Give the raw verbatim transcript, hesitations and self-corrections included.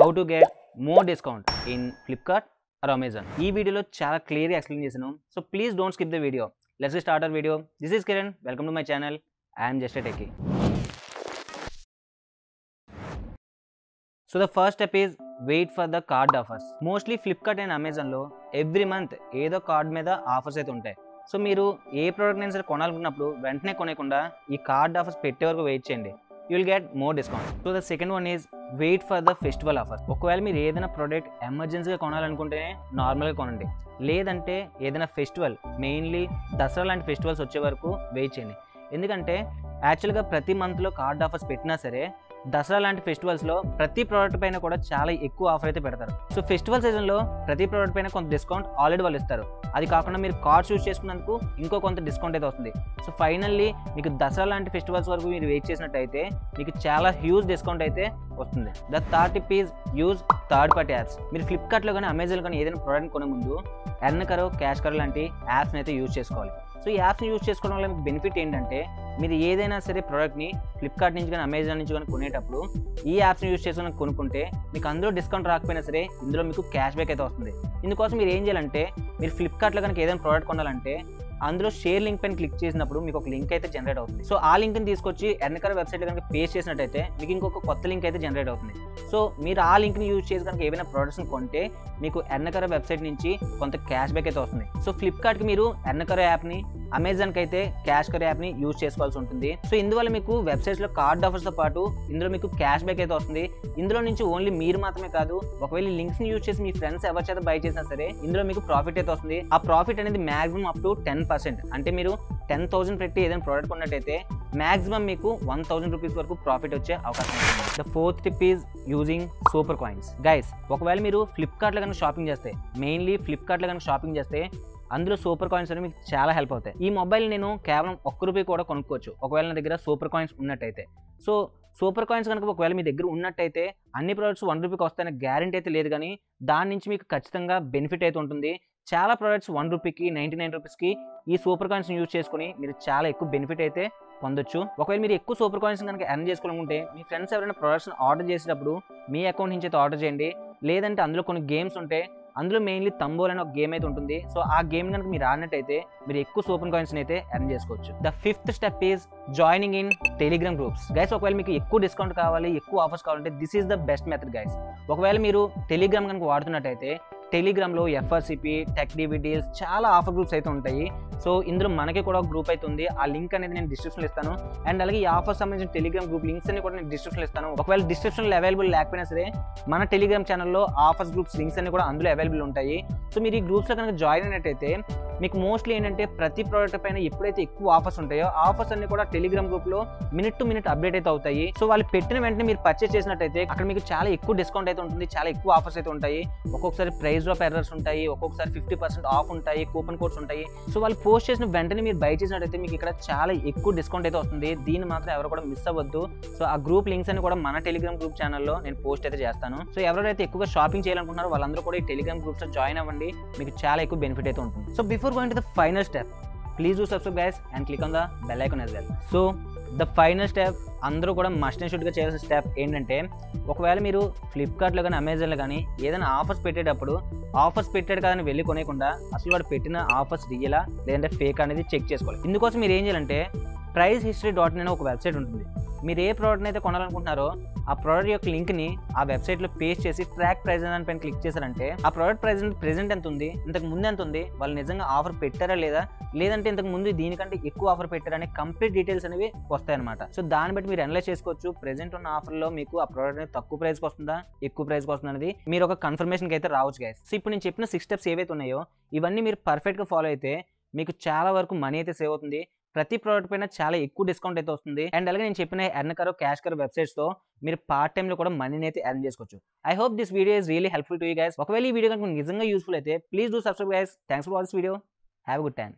How to get more discount in Flipkart or Amazon. ఈ వీడియోలో చాలా క్లియర్గా ఎక్స్ప్లెయిన్ చేశాను. So please don't skip the video. Let's start our video. This is Kiran. Welcome to my channel. I'm just a techie. So the first step is wait for the card offers. Mostly Flipkart and అమెజాన్లో every month ఏదో card మీద offers అయితే ఉంటాయి. So మీరు ఏ product అయినా సరే కొనాలనుకున్నప్పుడు వెంటనే కొనకుండా ఈ కార్డ్ ఆఫర్స్ పెట్టే వరకు వెయిట్ చేయండి. You will get more discount. So the second one is wait for the festival offer. ఒకవేళ మీరు ఏదైనా ప్రోడక్ట్ ఎమర్జెన్సీగా కొనాలనుకుంటేనే నార్మల్గా కొనండి. లేదంటే ఏదైనా ఫెస్టివల్, మెయిన్లీ దసరా లాంటి ఫెస్టివల్స్ వచ్చే వరకు వెయిట్ చేయండి. ఎందుకంటే యాక్చువల్గా ప్రతి మంత్లో కార్డ్ ఆఫర్స్ పెట్టినా సరే దసరా లాంటి ఫెస్టివల్స్లో ప్రతి ప్రోడక్ట్ పైన కూడా చాలా ఎక్కువ ఆఫర్ అయితే పెడతారు. సో ఫెస్టివల్ సీజన్లో ప్రతి ప్రోడక్ట్ పైన కొంత డిస్కౌంట్ ఆల్రెడీ వాళ్ళు ఇస్తారు. అది కాకుండా మీరు కార్డ్స్ యూజ్ చేసుకున్నందుకు ఇంకో కొంత డిస్కౌంట్ అయితే వస్తుంది. సో ఫైనల్లీ మీకు దసరా లాంటి ఫెస్టివల్స్ వరకు మీరు వెయిట్ చేసినట్టయితే మీకు చాలా హ్యూజ్ డిస్కౌంట్ అయితే వస్తుంది. The third tip is use third party apps. మీరు ఫ్లిప్కార్ట్లో కానీ అమెజాన్లో కానీ ఏదైనా ప్రోడక్ట్ కొనే ముందు ఎర్న్ కరో, క్యాష్ కరో లాంటి యాప్స్ని అయితే యూజ్ చేసుకోవాలి. సో ఈ యాప్స్ని యూజ్ చేసుకోవడం వల్ల మీకు బెనిఫిట్ ఏంటంటే మీరు ఏదైనా సరే ప్రోడక్ట్ని ఫ్లిప్కార్ట్ నుంచి కానీ అమెజాన్ నుంచి కానీ కొనేటప్పుడు ఈ యాప్స్ని యూజ్ చేసుకుని కొనుక్కుంటే మీకు అందులో డిస్కౌంట్ రాకపోయినా సరే ఇందులో మీకు క్యాష్ బ్యాక్ అయితే వస్తుంది. ఇందుకోసం మీరు ఏం చేయాలంటే మీరు ఫ్లిప్కార్ట్లో కనుక ఏదైనా ప్రోడక్ట్ కొనాలంటే అందులో షేర్ లింక్ పైన క్లిక్ చేసినప్పుడు మీకు ఒక లింక్ అయితే జనరేట్ అవుతుంది. సో ఆ లింక్ని తీసుకొచ్చి ఎర్నకర్ వెబ్సైట్లో కనుక పేస్ట్ చేసినట్టయితే మీకు ఇంకొక కొత్త లింక్ అయితే జనరేట్ అవుతుంది. సో మీరు ఆ లింక్ని యూజ్ చేసి కనుక ఏవైనా ప్రోడక్ట్స్ని కొంటే మీకు ఎర్నకర్ వెబ్సైట్ నుంచి కొంత క్యాష్ బ్యాక్ అయితే వస్తుంది. సో ఫ్లిప్కార్ట్కి మీరు ఎర్నకర్ యాప్ని, అమెజాన్కి అయితే క్యాష్ కర్ యాప్ని యూజ్ చేసుకోవాల్సి ఉంటుంది. సో ఇందువల్ల మీకు వెబ్సైట్స్లో కార్డ్ ఆఫర్స్తో పాటు ఇందులో మీకు క్యాష్ బ్యాక్ అయితే వస్తుంది. ఇందులో నుంచి ఓన్లీ మీరు మాత్రమే కాదు, ఒకవేళ ఈ లింక్స్ని యూజ్ చేసి మీ ఫ్రెండ్స్ ఎవరి చేత బై చేసినా సరే ఇందులో మీకు ప్రాఫిట్ అయితే వస్తుంది. ఆ ప్రాఫిట్ అనేది maximum up to ten percent. అంటే మీరు టెన్ థౌసండ్ పెట్టి ఏదైనా ప్రోడక్ట్ కొన్నట్టయితే మాక్సిమం మీకు వన్ థౌసండ్ రూపీస్ వరకు ప్రాఫిట్ వచ్చే అవకాశం ఉంది. The fourth tip is using super coins. Guys, ఒకవేళ మీరు ఫ్లిప్కార్ట్లో కనుక షాపింగ్ చేస్తే, మెయిన్లీ ఫ్లిప్కార్ట్లో కనుక షాపింగ్ చేస్తే అందులో సూపర్ కాయిన్స్ అనేవి మీకు చాలా హెల్ప్ అవుతాయి. ఈ మొబైల్ నేను కేవలం ఒక్క రూపాయి కూడా కొనుక్కోవచ్చు ఒకవేళ నా దగ్గర సూపర్ కాయిన్స్ ఉన్నట్టయితే. సో సూపర్ కాయిన్స్ కనుక ఒకవేళ మీ దగ్గర ఉన్నట్టయితే అన్ని ప్రోడక్ట్స్ వన్ రూపీకి వస్తాయనే గ్యారంటీ అయితే లేదు, కానీ దాని నుంచి మీకు ఖచ్చితంగా బెనిఫిట్ అయితే ఉంటుంది. చాలా ప్రోడక్ట్స్ వన్ రూపీకి, నైంటీ నైన్ రూపీస్కి ఈ సూపర్ కాయిన్స్ యూజ్ చేసుకుని మీరు చాలా ఎక్కువ బెనిఫిట్ అయితే పొందొచ్చు. ఒకవేళ మీరు ఎక్కువ సూపర్ కాయిన్స్ కనుక ఎర్న్ చేసుకోవాలనుకుంటే మీ ఫ్రెండ్స్ ఎవరైనా ప్రోడక్ట్స్ని ఆర్డర్ చేసేటప్పుడు మీ అకౌంట్ నుంచి అయితే ఆర్డర్ చేయండి. లేదంటే అందులో కొన్ని గేమ్స్ ఉంటాయి, అందులో మెయిన్లీ తంబోల్ అనే ఒక గేమ్ అయితే ఉంటుంది. సో ఆ గేమ్ కనుక మీరు ఆడినట్టయితే మీరు ఎక్కువ సూపర్ కాయిన్స్ అయితే ఎర్న్ చేసుకోవచ్చు. The fifth step is joining in Telegram groups. Guys, ఒకవేళ మీకు ఎక్కువ డిస్కౌంట్ కావాలి, ఎక్కువ ఆఫర్స్ కావాలంటే this is the best method guys. ఒకవేళ మీరు టెలిగ్రామ్ కనుక వాడుతున్నట్టయితే టెలిగ్రామ్లో ఎఫ్ఆర్సిపి, టెక్ డివిడీస్ చాలా ఆఫర్ గ్రూప్స్ అయితే ఉంటాయి. సో ఇందులో మనకి కూడా ఒక గ్రూప్ అయితే ఉంది. ఆ లింక్ అనేది నేను డిస్క్రిప్షన్లో ఇస్తాను. అండ్ అలాగే ఈ ఆఫర్ సంబంధించిన టెలిగ్రామ్ గ్రూప్ లింక్స్ అన్ని కూడా నేను డిస్క్రిప్షన్లో ఇస్తాను. ఒకవేళ డిస్క్రిప్షన్లో అవైలబుల్ లేకపోయినా సరే మన టెలిగ్రామ్ ఛానల్లో ఆఫర్స్ గ్రూప్స్ లింక్స్ అన్ని కూడా అందులో అవైలబుల్ ఉంటాయి. సో మీరు ఈ గ్రూప్స్లో కనుక జాయిన్ అయినట్టయితే మీకు మోస్ట్లీ ఏంటంటే ప్రతి ప్రోడక్ట్ పైన ఎప్పుడైతే ఎక్కువ ఆఫర్స్ ఉంటాయో ఆఫర్స్ అన్ని కూడా టెలిగ్రామ్ గ్రూప్లో మినిట్ టు మినిట్ అప్డేట్ అయితే అవుతాయి. సో వాళ్ళు పెట్టిన వెంటనే మీరు పర్చేస్ చేసినట్టయితే అక్కడ మీకు చాలా ఎక్కువ డిస్కౌంట్ అయితే ఉంటుంది, చాలా ఎక్కువ ఆఫర్స్ అయితే ఉంటాయి. ఒక్కొక్కసారి ప్రైస్ డ్రాప్ ఎర్రర్స్ ఉంటాయి, ఒక్కొక్కసారి ఫిఫ్టీ పర్సెంట్ ఆఫ్ ఉంటాయి, కూపన్ కోడ్స్ ఉంటాయి. సో వాళ్ళు పోస్ట్ చేసిన వెంటనే మీరు బై చేసినట్టయితే మీకు ఇక్కడ చాలా ఎక్కువ డిస్కౌంట్ అయితే వస్తుంది. దీన్ని మాత్రం ఎవరు కూడా మిస్ అవ్వద్దు. సో ఆ గ్రూప్ లింక్స్ అని కూడా మన టెలిగ్రామ్ గ్రూప్ ఛానల్లో నేను పోస్ట్ అయితే చేస్తాను. సో ఎవరైతే ఎక్కువగా షాపింగ్ చేయాలనుకుంటున్నారో వాళ్ళందరూ కూడా ఈ టెలిగ్రామ్ గ్రూప్స్లో జాయిన్ అవ్వండి, మీకు చాలా ఎక్కువ బెనిఫిట్ అయితే ఉంటుంది. So before going to the final step, please do subscribe guys and click on the bell icon as well. So the final step, అందరూ కూడా మస్ట్ అండ్ షుడ్గా చేయాల్సిన స్టెప్ ఏంటంటే ఒకవేళ మీరు ఫ్లిప్కార్ట్లో కానీ అమెజాన్లో కానీ ఏదైనా ఆఫర్స్ పెట్టేటప్పుడు ఆఫర్స్ పెట్టాడు కదని వెళ్ళి కొనేయకుండా అసలు వాడు పెట్టిన ఆఫర్స్ రియలా లేదంటే ఫేక్ అనేది చెక్ చేసుకోవాలి. ఇందుకోసం మీరు ఏం చేయాలంటే ప్రైస్ హిస్టరీ డాట్ ఇన్ అనే ఒక వెబ్సైట్ ఉంటుంది. మీరు ఏ ప్రోడక్ట్ని అయితే కొనాలనుకుంటున్నారో ఆ ప్రోడక్ట్ యొక్క లింక్ని ఆ వెబ్సైట్లో పేస్ట్ చేసి ట్రాక్ ప్రైస్ అని పైన క్లిక్ చేశారంటే ఆ ప్రోడక్ట్ ప్రైస్ ప్రెజెంట్ ఎంత ఉంది, ఇంతకు ముందు ఎంత ఉంది, వాళ్ళు నిజంగా ఆఫర్ పెట్టారా లేదా, లేదంటే ఇంతకు ముందు దీనికంటే ఎక్కువ ఆఫర్ పెట్టారనే కంప్లీట్ డీటెయిల్స్ అనేవి వస్తాయన్నమాట. సో దాన్ని బట్టి మీరు అనలైజ్ చేసుకోవచ్చు ప్రెజెంట్ ఉన్న ఆఫర్లో మీకు ఆ ప్రోడక్ట్ అనేది తక్కువ ప్రైస్కి వస్తుందా, ఎక్కువ ప్రైస్కి వస్తుందా అనేది మీరు ఒక కన్ఫర్మేషన్కి అయితే రావచ్చు గైస్. సో ఇప్పుడు నేను చెప్పిన సిక్స్ స్టెప్స్ ఏవైతే ఉన్నాయో ఇవన్నీ మీరు పర్ఫెక్ట్గా ఫాలో అయితే మీకు చాలా వరకు మనీ అయితే సేవ్ అవుతుంది. ప్రతి ప్రోడక్ట్ పైన చాలా ఎక్కువ డిస్కౌంట్ అయితే వస్తుంది. అండ్ అలాగే నేను చెప్పిన ఎర్న్ కరో, క్యాష్ కరో వెబ్సైట్స్తో మీరు పార్ట్ టైంలో కూడా మనీని అయితే ఎర్న్ చేసుకోవచ్చు. I hope this video is really helpful to you guys. ఒకవేళ ఈ వీడియో కనుక నిజంగా యూస్ఫుల్ అయితే please do subscribe guys. Thanks for watch this video. Have a good time.